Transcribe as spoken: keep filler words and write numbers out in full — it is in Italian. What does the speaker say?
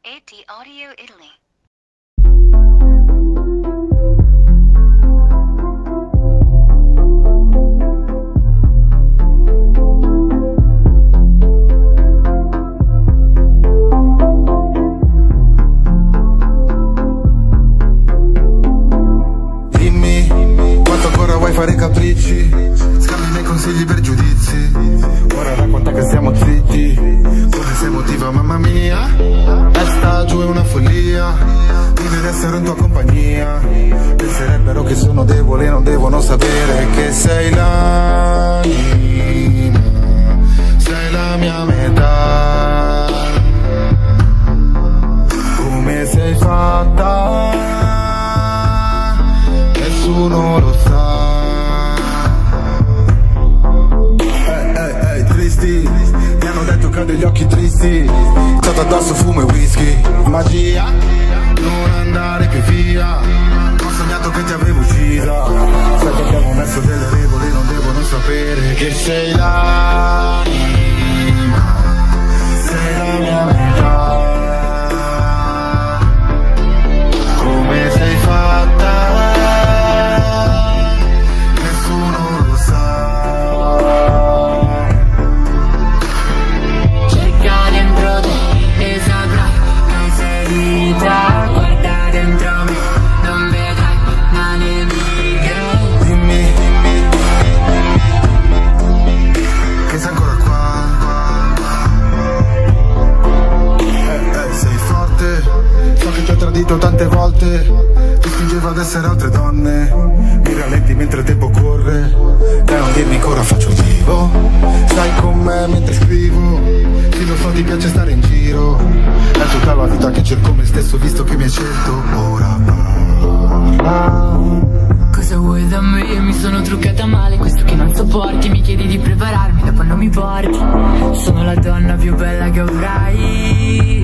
A T Audio Italy. Fare capricci, scambi i miei consigli per giudizi. Ora racconta che siamo zitti. Come sei emotiva, mamma mia. Testa giù è una follia. Vivere essere in tua compagnia. Penserebbero che sono debole, non devono sapere che sei l'anima. Sei la mia metà. Come sei fatta nessuno lo sa. Mi hanno detto che ho degli occhi tristi. Stato addosso fumo e whisky. Magia, non andare più via. Ho sognato che ti avevo uccisa. Sai che abbiamo messo delle regole, non devono sapere che sei l'anima. Sei la mia metà. Come sei fatta nessuno lo sa. Guarda dentro me, non vedrai la nemica. Dimmi, dimmi, che sei ancora qua. Eh, eh, sei forte. So che ti ho tradito tante volte. Ti spingevo ad essere altre donne. Mi rallenti mentre il tempo corre. Dai, non dirmi che ora faccio il vivo. Stai con me mentre scrivo. Sì, lo so, ti piace stare in giro. È tutta la vita che cerco me stesso, visto che mi hai scelto. Ora parla. Cosa vuoi da me? Io mi sono truccata male, questo che non sopporti. Mi chiedi di prepararmi, dopo non mi porti. Sono la donna più bella che avrai.